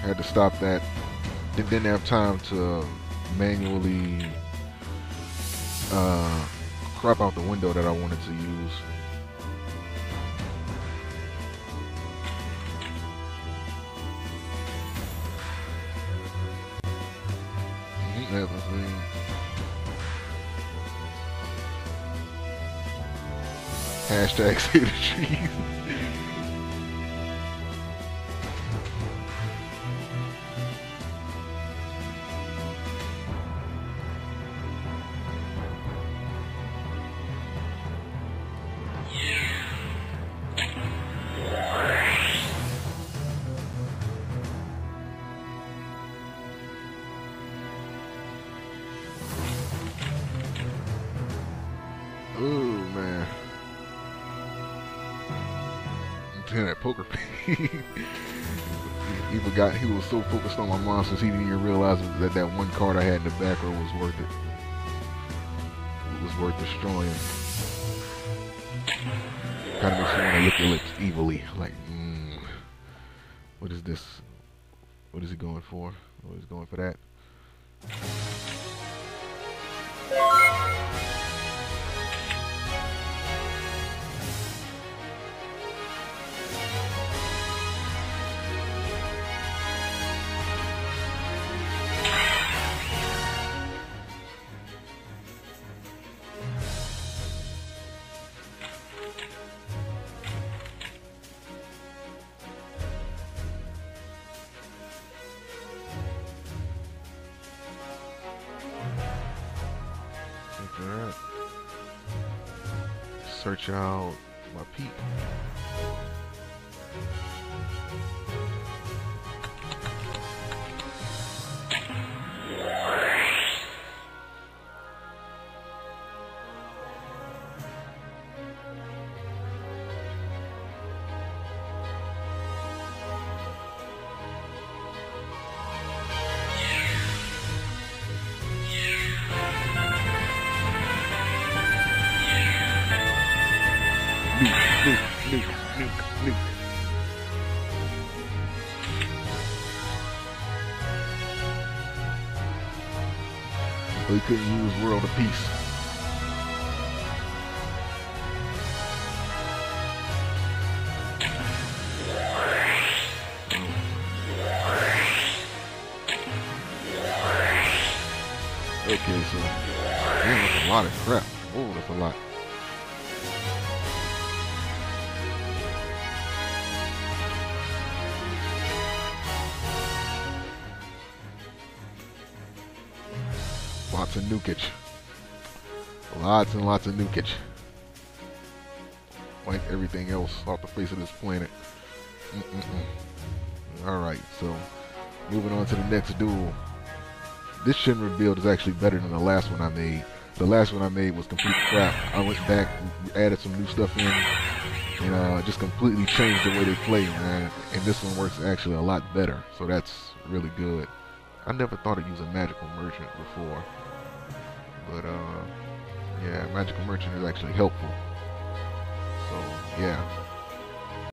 Had to stop that. Didn't have time to manually crop out the window that I wanted to use. Hashtag save the trees. Oh man. Damn, that poker face. He forgot, he was so focused on my monsters he didn't even realize that that one card I had in the back row was worth it. It was worth destroying. Kinda makes you want to lick your lips evilly. Like, what is this? What is he going for? Oh, he's going for that. Alright. Search out my peep. Nuke. We couldn't use World of Peace. Okay, so man, that's a lot of crap. Oh, that's a lot. Lots of nukage. Lots and lots of nukage. Wipe everything else off the face of this planet. Alright, so moving on to the next duel. This Shinra build is actually better than the last one I made. The last one I made was complete crap. I went back, added some new stuff in, and just completely changed the way they play, man. And this one works actually a lot better, so that's really good. I never thought of using Magical Merchant before. But yeah, Magical Merchant is actually helpful. So yeah.